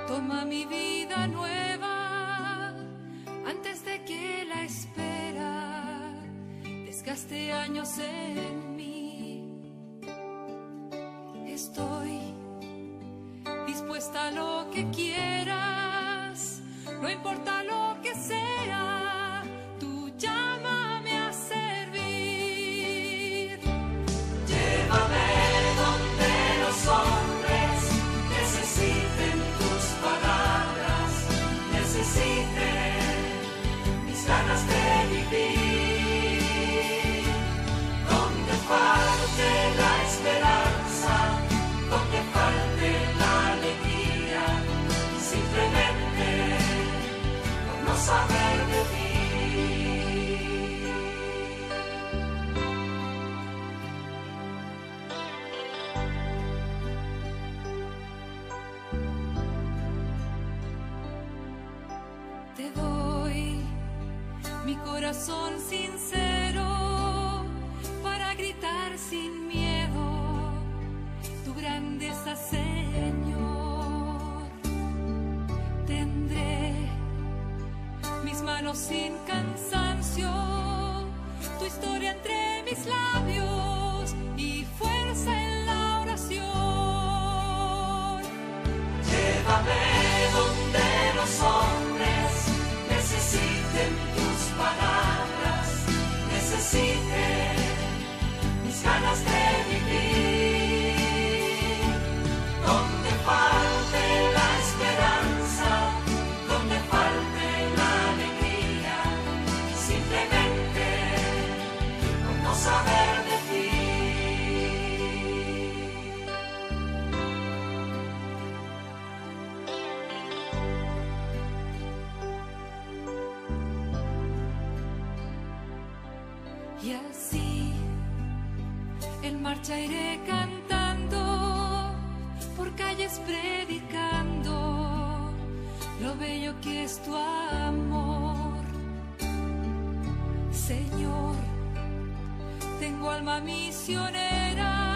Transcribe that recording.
Toma mi vida nueva antes de que la espera desgaste años en mí. Estoy dispuesta a lo que quieras, no importa lo que sea, tú llámame a servir. Llévame donde los hombres necesiten tus palabras, necesiten mis ganas de vivir. Donde falte la esperanza, donde falte la alegría, simplemente por no saber de ti. Te doy mi corazón sincero para gritar sin miedo tu grandeza, Señor. Tendré mis manos sin cansancio, tu historia entre mis labios y fuerza en la oración. Llévame donde los hombres necesiten tus palabras, necesiten mis ganas de vivir. Donde falte la esperanza, donde falte la alegría, simplemente por no saber de ti. Y así en marcha iré cantando, por calles predicando lo bello que es tu amor. Señor, tengo alma misionera,